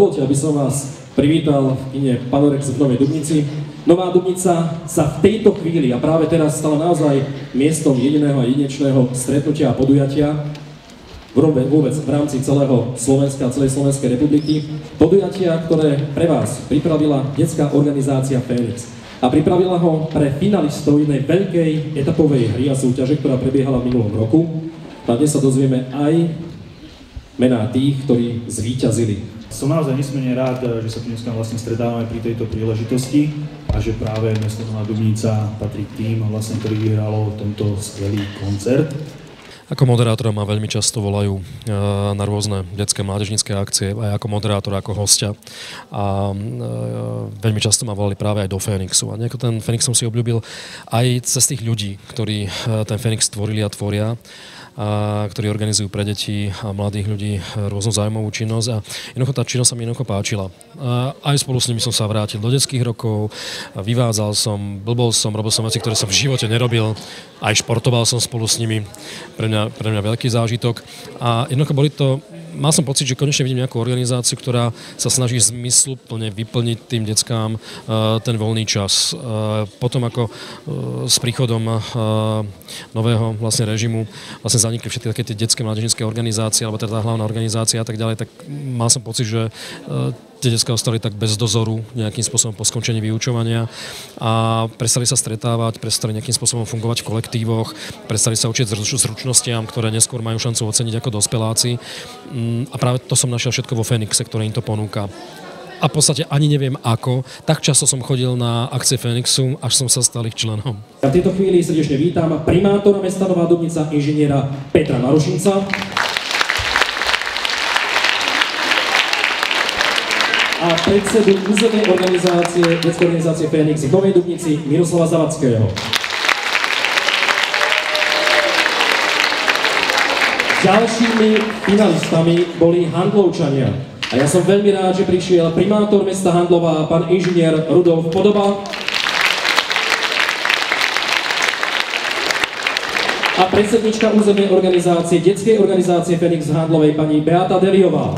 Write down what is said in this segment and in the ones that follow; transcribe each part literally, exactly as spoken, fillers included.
Dovolte, aby som vás privítal v kine Panorex v Novej Dubnici. Nová Dubnica sa v tejto chvíli a práve teraz stala naozaj miestom jediného a jedinečného stretnutia a podujatia vôbec v rámci celého Slovenska a celej Slovenskej republiky. Podujatia, ktoré pre vás pripravila detská organizácia Fénix. A pripravila ho pre finalistov jednej veľkej etapovej hry a súťaže, ktorá prebiehala v minulom roku. A dnes sa dozvieme aj mená tých, ktorí zvíťazili. Som naozaj nesmierne rád, že sa tu dneska vlastne stretávame pri tejto príležitosti a že práve mesto Nová Dubnica patrí k tým, vlastne, ktorý vyhralo tento skvelý koncert. Ako moderátora ma veľmi často volajú na rôzne detské mládežnícke akcie, aj ako moderátor, ako hostia. A veľmi často ma volali práve aj do Fénixu. A nejako ten Fénix som si obľúbil aj cez tých ľudí, ktorí ten Fénix tvorili a tvoria, a ktorí organizujú pre deti a mladých ľudí rôznu zájmovú činnosť a jednoducho tá činnosť sa mi jednoducho páčila. A aj spolu s nimi som sa vrátil do detských rokov, vyvádzal som, blbol som, robil som veci, ktoré som v živote nerobil, aj športoval som spolu s nimi, pre mňa, pre mňa veľký zážitok a jednoducho boli to, mal som pocit, že konečne vidím nejakú organizáciu, ktorá sa snaží zmysluplne vyplniť tým deckám ten voľný čas. Potom ako s príchodom nového vlastne režimu vlastne zanikli všetky také tie detské mládežnícke organizácie, alebo teda tá hlavná organizácia a tak ďalej, tak mal som pocit, že tie decká ostali tak bez dozoru nejakým spôsobom po skončení vyučovania a prestali sa stretávať, prestali nejakým spôsobom fungovať v kolektívoch, prestali sa učiť zručnostiam, ktoré neskôr majú šancu oceniť ako dospeláci. A práve to som našiel všetko vo Fénixe, ktoré im to ponúka. A v podstate ani neviem ako, tak často som chodil na akcie Fénixu, až som sa stal ich členom. A v tejto chvíli srdečne vítam primátora mesta Nová Dubnica, inžiniera Petra Marušinca. A predsedu územnej organizácie, detskej organizácie Fénix v Novej Dubnici Miroslava Zavackého. Ďalšími finalistami boli Handlovčania. A ja som veľmi rád, že prišiel primátor mesta Handlova, pán inžinier Rudolf Podoba. A predsednička územnej organizácie, detskej organizácie Fénix v Handlovej, pani Beata Deliová.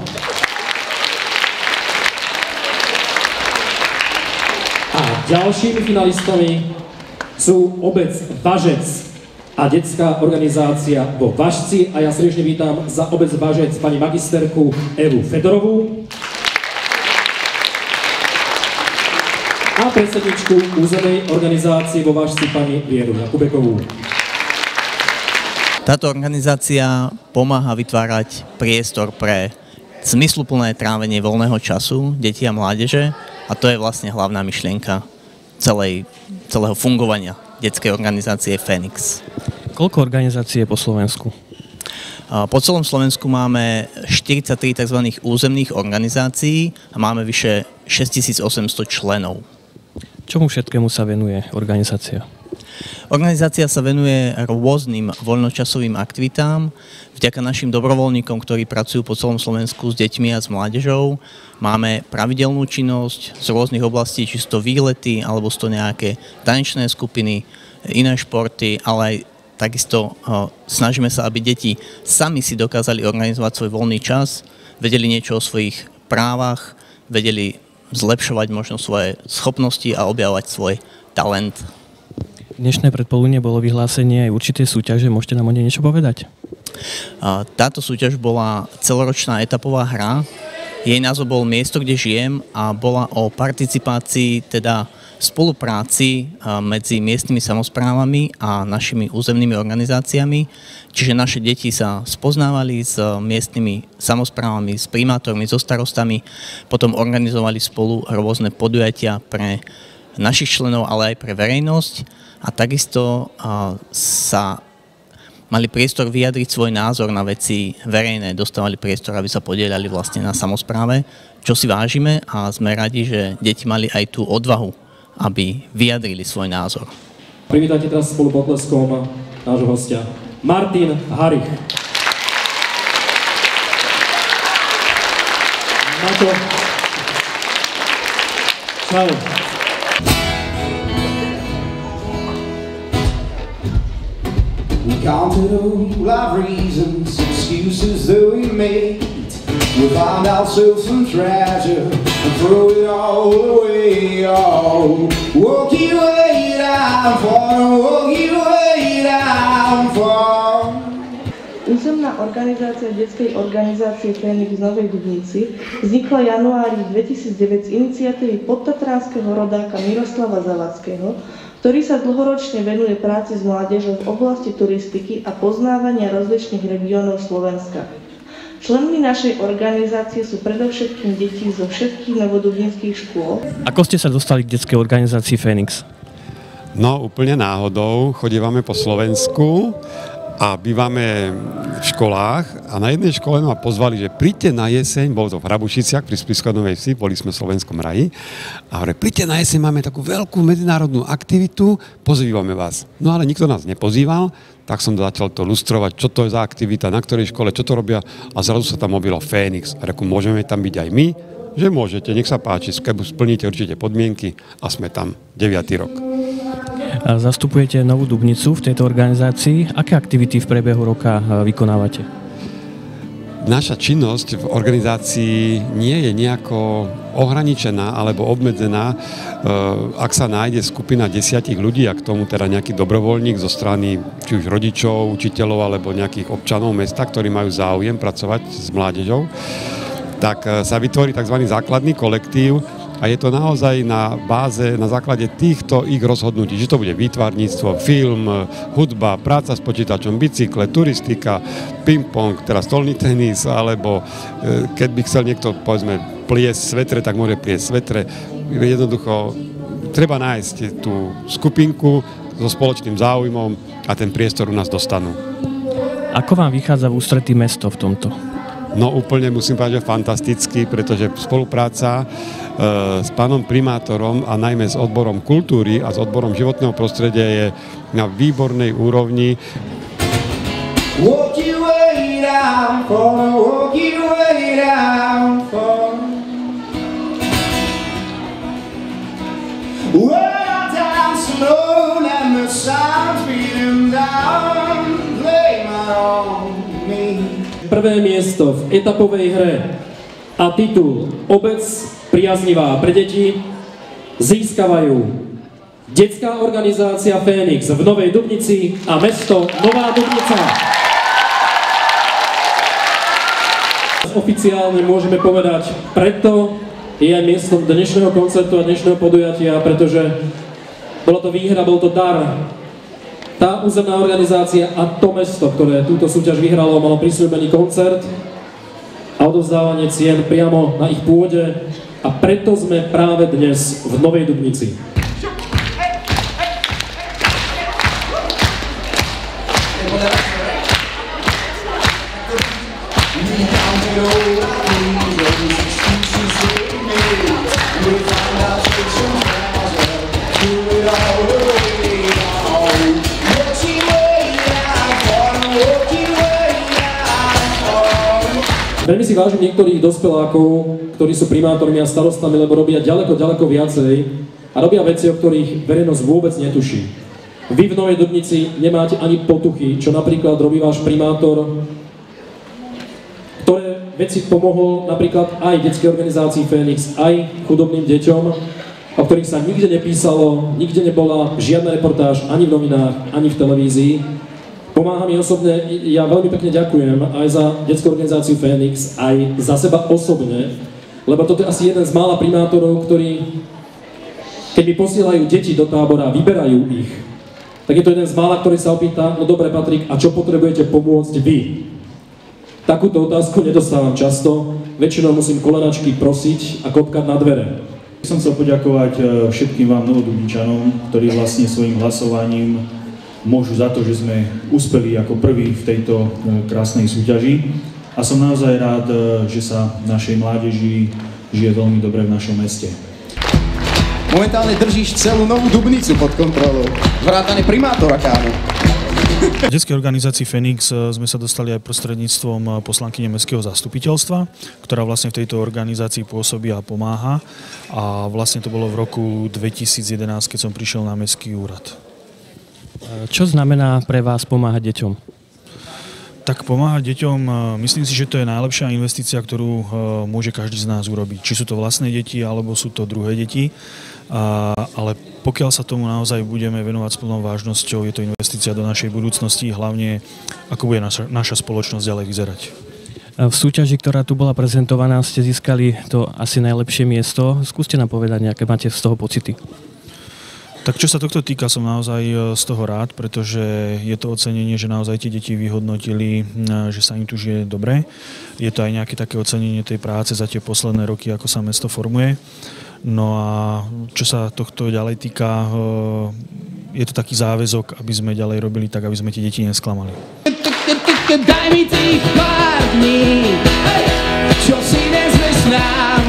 A ďalšími finalistami sú obec Važec a detská organizácia vo Važci. A ja srdečne vítam za obec Važec pani magisterku Evu Fedorovú a predsedničku územnej organizácie vo Važci pani Vieru Jakubekovú. Táto organizácia pomáha vytvárať priestor pre zmysluplné trávenie voľného času detí a mládeže a to je vlastne hlavná myšlienka celej, celého fungovania detskej organizácie Fénix. Koľko organizácií je po Slovensku? Po celom Slovensku máme štyridsaťtri tzv. Územných organizácií a máme vyše šesťtisícosemsto členov. Čomu všetkému sa venuje organizácia? Organizácia sa venuje rôznym voľnočasovým aktivitám. Vďaka našim dobrovoľníkom, ktorí pracujú po celom Slovensku s deťmi a s mládežou, máme pravidelnú činnosť z rôznych oblastí, či sú to výlety, alebo sú to nejaké tanečné skupiny, iné športy, ale aj takisto snažíme sa, aby deti sami si dokázali organizovať svoj voľný čas, vedeli niečo o svojich právach, vedeli zlepšovať možno svoje schopnosti a objavovať svoj talent. Dnešné predpoludnie bolo vyhlásenie aj určité súťaže. Môžete nám o nej niečo povedať? Táto súťaž bola celoročná etapová hra. Jej názov bol Miesto, kde žijem a bola o participácii, teda spolupráci medzi miestnymi samosprávami a našimi územnými organizáciami. Čiže naše deti sa spoznávali s miestnymi samosprávami, s primátormi, so starostami, potom organizovali spolu rôzne podujatia pre našich členov, ale aj pre verejnosť. A takisto sa mali priestor vyjadriť svoj názor na veci verejné, dostávali priestor, aby sa podieľali vlastne na samospráve, čo si vážime a sme radi, že deti mali aj tú odvahu, aby vyjadrili svoj názor. Privítajte teraz spolu potleskom nášho hostia Martin Harich. Mato. Čau. We counted all our reasons, excuses that we made. We found ourselves some treasure and threw it all away. Oh, walk your way down for, walk your way down for. Územná organizácia detskej organizácie Fénix v Novej Dubnici vznikla v januári dvetisícdeväť z iniciatívy podtatranského rodáka Miroslava Zavadského, ktorý sa dlhoročne venuje práci s mládežou v oblasti turistiky a poznávania rozličných regiónov Slovenska. Členmi našej organizácie sú predovšetkým deti zo všetkých novodubninských škôl. Ako ste sa dostali k detskej organizácii Fénix? No, úplne náhodou. Chodívame po Slovensku a bývame v školách a na jednej škole ma pozvali, že príďte na jeseň, bolo to v Hrabušiciach pri Spišskom-Novej Vsi, boli sme v Slovenskom raji a hovorí, príďte na jeseň, máme takú veľkú medzinárodnú aktivitu, pozývame vás. No ale nikto nás nepozýval, tak som začal to lustrovať, čo to je za aktivita, na ktorej škole, čo to robia a zrazu sa tam objavilo Fénix. A reku, môžeme tam byť aj my? Že môžete, nech sa páči, splníte určite podmienky a sme tam deviaty rok. A zastupujete Novú Dubnicu v tejto organizácii. Aké aktivity v priebehu roka vykonávate? Naša činnosť v organizácii nie je nejako ohraničená alebo obmedzená. Ak sa nájde skupina desiatich ľudí a k tomu teda nejaký dobrovoľník zo strany či už rodičov, učiteľov alebo nejakých občanov mesta, ktorí majú záujem pracovať s mládežou, tak sa vytvorí tzv. Základný kolektív a je to naozaj na báze, na základe týchto ich rozhodnutí, že to bude výtvarníctvo, film, hudba, práca s počítačom, bicykle, turistika, ping-pong, teda stolný tenis, alebo keď by chcel niekto, povedzme, pliesť svetre, tak môže pliesť svetre. Jednoducho, treba nájsť tú skupinku so spoločným záujmom a ten priestor u nás dostanú. Ako vám vychádza v ústretí mesto v tomto? No úplne musím povedať, že fantasticky, pretože spolupráca e, s pánom primátorom a najmä s odborom kultúry a s odborom životného prostredia je na výbornej úrovni. Walk your way down for, walk your way down for. Well down slow, let the sound beating down, play my own me. Prvé miesto v etapovej hre a titul Obec priaznivá pre deti získavajú detská organizácia Fénix v Novej Dubnici a mesto Nová Dubnica. Oficiálne môžeme povedať, preto je aj miestom dnešného koncertu a dnešného podujatia, pretože bola to výhra, bol to dar. Tá územná organizácia a to mesto, ktoré túto súťaž vyhralo, malo prisľúbený koncert a odovzdávanie cien priamo na ich pôde a preto sme práve dnes v Novej Dubnici. Veľmi si vážim niektorých dospelákov, ktorí sú primátormi a starostami, lebo robia ďaleko, ďaleko viacej a robia veci, o ktorých verejnosť vôbec netuší. Vy v Novej Dubnici nemáte ani potuchy, čo napríklad robí váš primátor, ktoré veci pomohol napríklad aj detskej organizácii Fénix, aj chudobným deťom, o ktorých sa nikde nepísalo, nikde nebola žiadna reportáž ani v novinách, ani v televízii. Pomáha mi osobne, ja veľmi pekne ďakujem aj za detskú organizáciu Fénix, aj za seba osobne, lebo toto je asi jeden z mála primátorov, ktorí, keď mi posielajú deti do tábora, vyberajú ich, tak je to jeden z mála, ktorý sa opýta, no dobre Patrik, a čo potrebujete pomôcť vy? Takúto otázku nedostávam často, väčšinou musím kolenačky prosiť a kopkať na dvere. Som chcel poďakovať všetkým vám novodubničanom, ktorí vlastne svojim hlasovaním môžu za to, že sme uspeli ako prví v tejto krásnej súťaži. A som naozaj rád, že sa našej mládeži žije veľmi dobre v našom meste. Momentálne držíš celú Novú Dubnicu pod kontrolou. Vrátane primátora, kámo. V detskej organizácii Fénix sme sa dostali aj prostredníctvom poslankyne mestského zastupiteľstva, ktorá vlastne v tejto organizácii pôsobí a pomáha. A vlastne to bolo v roku dvetisícjedenásť, keď som prišiel na mestský úrad. Čo znamená pre vás pomáhať deťom? Tak pomáhať deťom, myslím si, že to je najlepšia investícia, ktorú môže každý z nás urobiť. Či sú to vlastné deti, alebo sú to druhé deti. A, ale pokiaľ sa tomu naozaj budeme venovať s plnou vážnosťou, je to investícia do našej budúcnosti, hlavne ako bude naša, naša spoločnosť ďalej vyzerať. V súťaži, ktorá tu bola prezentovaná, ste získali to asi najlepšie miesto. Skúste nám povedať, nejaké máte z toho pocity. Tak čo sa tohto týka, som naozaj z toho rád, pretože je to ocenenie, že naozaj tie deti vyhodnotili, že sa im tu žije dobre. Je to aj nejaké také ocenenie tej práce za tie posledné roky, ako sa mesto formuje. No a čo sa tohto ďalej týka, je to taký záväzok, aby sme ďalej robili tak, aby sme tie deti nesklamali. Daj mi tých pár dní, čo si nezmyslám.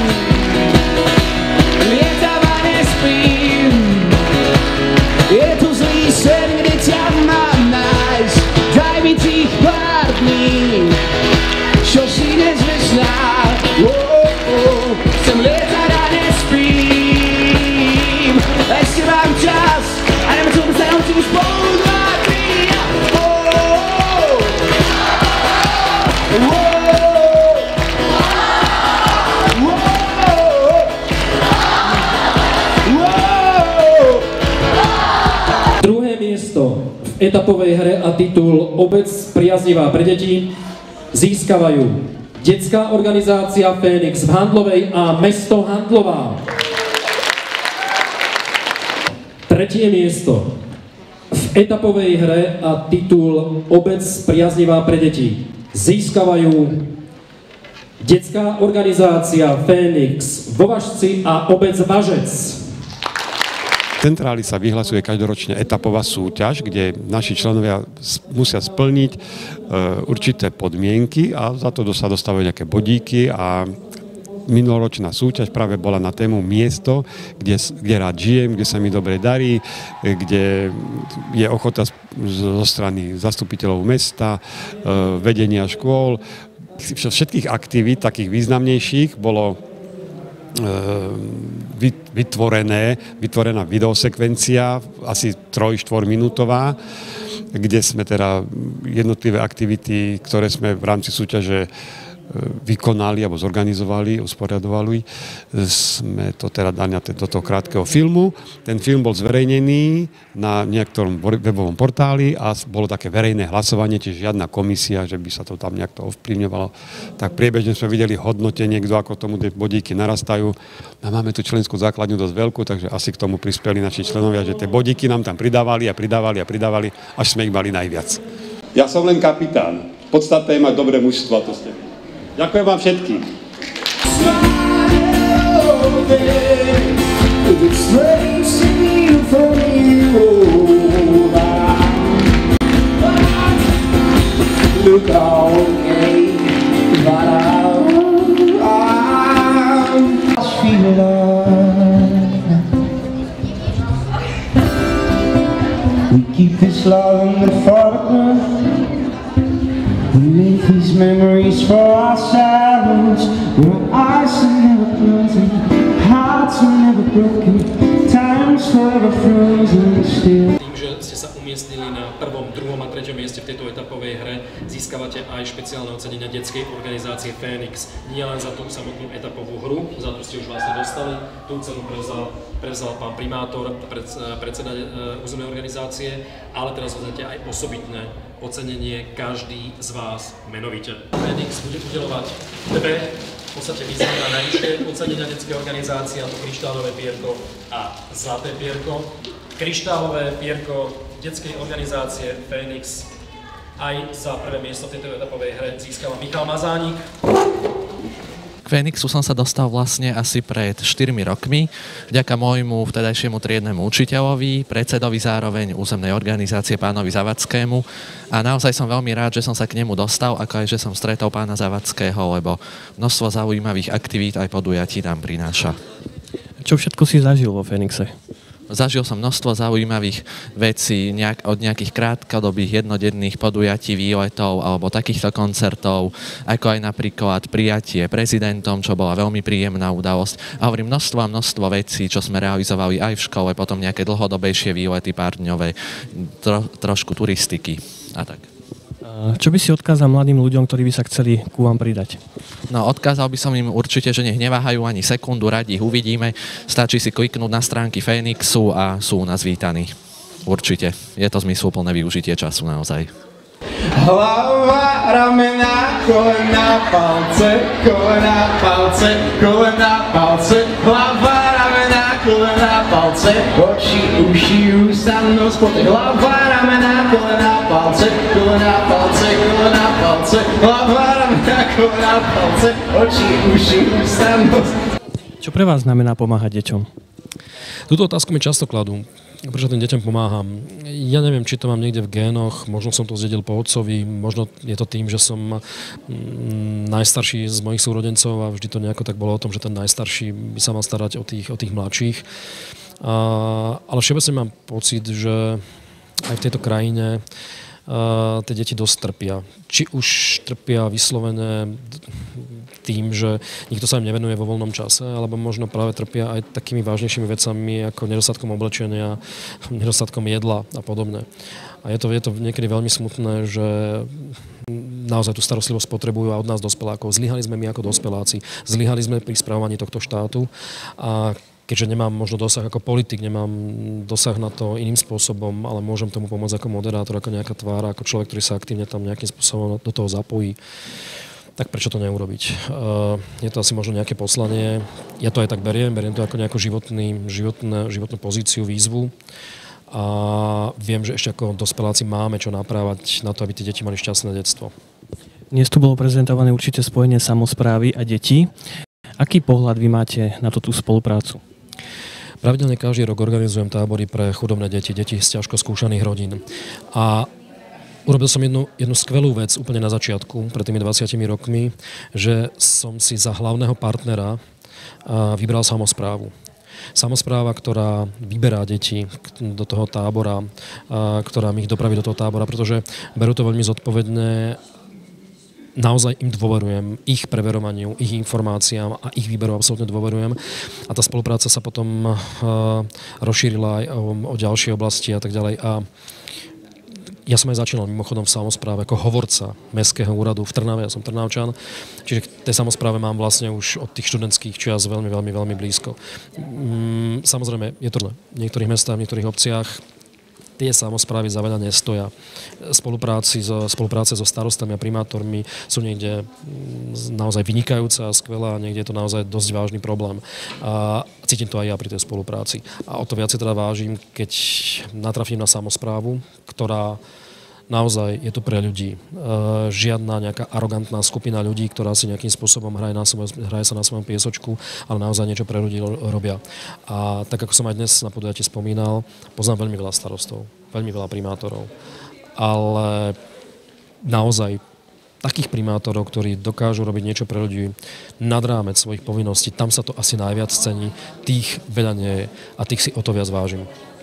Lietam a nespím. Je tu zlý sen, kde ťa mám nájsť. Daj mi tých pár dní, čo si nezmyslám. Oh, oh, chcem lietať a nespím. Ešte mám čas a neviem, čo sa naučím spolu dva, tri. Oh, oh, oh, Druhé miesto v etapovej hre a titul Obec priaznivá pre deti získavajú detská organizácia Fénix v Handlovej a mesto Handlová. Tretie miesto v etapovej hre a titul Obec priaznivá pre deti získavajú detská organizácia Fénix vo Važci a obec Važec. V centráli sa vyhlasuje každoročne etapová súťaž, kde naši členovia musia splniť určité podmienky a za to sa dostávajú nejaké bodíky a minuloročná súťaž práve bola na tému miesto, kde, kde rád žijem, kde sa mi dobre darí, kde je ochota zo strany zastupiteľov mesta, vedenia škôl. Všetkých aktivít, takých významnejších, bolo vytvorené, vytvorená videosekvencia, asi tri až štyri minútová, kde sme teda jednotlivé aktivity, ktoré sme v rámci súťaže vykonali alebo zorganizovali, usporiadovali, sme to teda dali do toho krátkeho filmu. Ten film bol zverejnený na niektorom webovom portáli a bolo také verejné hlasovanie, čiže žiadna komisia, že by sa to tam nejak to ovplyvňovalo. Tak priebežne sme videli hodnotenie, kto ako tomu tie bodíky narastajú. A máme tu členskú základňu dosť veľkú, takže asi k tomu prispeli naši členovia, že tie bodíky nám tam pridávali a pridávali a pridávali, až sme ich mali najviac. Ja som len kapitán. Podstatné je mať dobré mužstvo, to ste vy. Ďakujem vám všetkým. We keep this love in the photograph. We make these memories for ourselves. Where our eyes are never closing, hearts are never broken, time's forever frozen still. Tým, že ste sa umiestnili na prvom, druhom a treťom mieste v tejto etapovej hre, získavate aj špeciálne ocenenia detskej organizácie Fénix. Nie len za tú samotnú etapovú hru, za to ste už vlastne dostali. Tú cenu prevzal, prevzal pán primátor, pred, predseda územnej organizácie, ale teraz dostanete aj osobitné ocenenie každý z vás menovite. Fénix bude udeľovať dve v podstate výzvy na najvyššie ocenenia detskej organizácie, a to kryštálové pierko a zlaté pierko. Kryštálové pierko detskej organizácie Fénix aj za prvé miesto v tejto etapovej hre získava Michal Mazánik. K Fénixu som sa dostal vlastne asi pred štyrmi rokmi, vďaka môjmu vtedajšiemu triednemu učiteľovi, predsedovi zároveň územnej organizácie pánovi Zavackému, a naozaj som veľmi rád, že som sa k nemu dostal, ako aj že som stretol pána Zavackého, lebo množstvo zaujímavých aktivít aj podujatí nám prináša. Čo všetko si zažil vo Fénixe? Zažil som množstvo zaujímavých vecí nejak, od nejakých krátkodobých jednodenných podujatí, výletov alebo takýchto koncertov, ako aj napríklad prijatie prezidentom, čo bola veľmi príjemná udalosť. A hovorím množstvo a množstvo vecí, čo sme realizovali aj v škole, potom nejaké dlhodobejšie výlety pár dňové, tro, trošku turistiky a tak. Čo by si odkázal mladým ľuďom, ktorí by sa chceli ku vám pridať? No, odkázal by som im určite, že nech neváhajú ani sekundu, radi ich uvidíme. Stačí si kliknúť na stránky Fénixu a sú u nás vítaní. Určite. Je to zmysluplné využitie času naozaj. Hlava, ramena, kolena, palce, kolena, palce, kolena, palce, hlava, ramena, kolena, palce, oči, uši, ústa, nos, potek, hlava, ramena, kolena, palce, kolena, palce, kolena, palce, hlava, ramena, kolena, palce, oči, uši, ústa, nos. Čo pre vás znamená pomáhať deťom? Túto otázku mi často kladú. Prečo tým deťom pomáham? Ja neviem, či to mám niekde v génoch, možno som to zdedil po otcovi, možno je to tým, že som najstarší z mojich súrodencov a vždy to nejako tak bolo o tom, že ten najstarší by sa mal starať o tých, o tých mladších. A, ale všeobecne mám pocit, že aj v tejto krajine Uh, tie deti dosť trpia. Či už trpia vyslovene tým, že nikto sa im nevenuje vo voľnom čase, alebo možno práve trpia aj takými vážnejšími vecami ako nedostatkom oblečenia, nedostatkom jedla a podobne. A je to, je to niekedy veľmi smutné, že naozaj tú starostlivosť potrebujú a od nás dospelákov. Zlyhali sme my ako dospeláci, zlyhali sme pri spravovaní tohto štátu a keďže nemám možno dosah ako politik, nemám dosah na to iným spôsobom, ale môžem tomu pomôcť ako moderátor, ako nejaká tvára, ako človek, ktorý sa aktívne tam nejakým spôsobom do toho zapojí, tak prečo to neurobiť? Je to asi možno nejaké poslanie. Ja to aj tak beriem, beriem to ako nejakú životný, životné, životnú pozíciu, výzvu. A viem, že ešte ako dospeláci máme čo naprávať na to, aby tie deti mali šťastné detstvo. Dnes tu bolo prezentované určite spojenie samosprávy a detí. Aký pohľad vy máte na tú spoluprácu? Pravidelne každý rok organizujem tábory pre chudobné deti, deti z ťažko skúšaných rodín. A urobil som jednu, jednu skvelú vec úplne na začiatku, pred tými dvadsiatimi rokmi, že som si za hlavného partnera vybral samosprávu. Samospráva, ktorá vyberá deti do toho tábora, ktorá ich dopraví do toho tábora, pretože berú to veľmi zodpovedne. Naozaj im dôverujem, ich preverovaniu, ich informáciám a ich výberu absolútne dôverujem. A tá spolupráca sa potom uh, rozšírila aj o, o ďalšie oblasti a tak ďalej. A ja som aj začínal mimochodom v samospráve ako hovorca Mestského úradu v Trnave, ja som Trnavčan, čiže k tej samospráve mám vlastne už od tých študentských čias veľmi, veľmi, veľmi blízko. Mm, samozrejme, je to v niektorých mestách, v niektorých obciach, tie samosprávy za veľa nestoja. Spolupráci so, spolupráce so starostami a primátormi sú niekde naozaj vynikajúce a skvelé a niekde je to naozaj dosť vážny problém. A cítim to aj ja pri tej spolupráci. A o to viac si teda vážim, keď natrafím na samosprávu, ktorá naozaj je tu pre ľudí. Žiadna nejaká arogantná skupina ľudí, ktorá si nejakým spôsobom hraje, na svoj, hraje sa na svojom piesočku, ale naozaj niečo pre ľudí robia. A tak, ako som aj dnes na podujatí spomínal, poznám veľmi veľa starostov, veľmi veľa primátorov, ale naozaj takých primátorov, ktorí dokážu robiť niečo pre ľudí nad rámec svojich povinností, tam sa to asi najviac cení, tých veľa nie je a tých si o to viac vážim.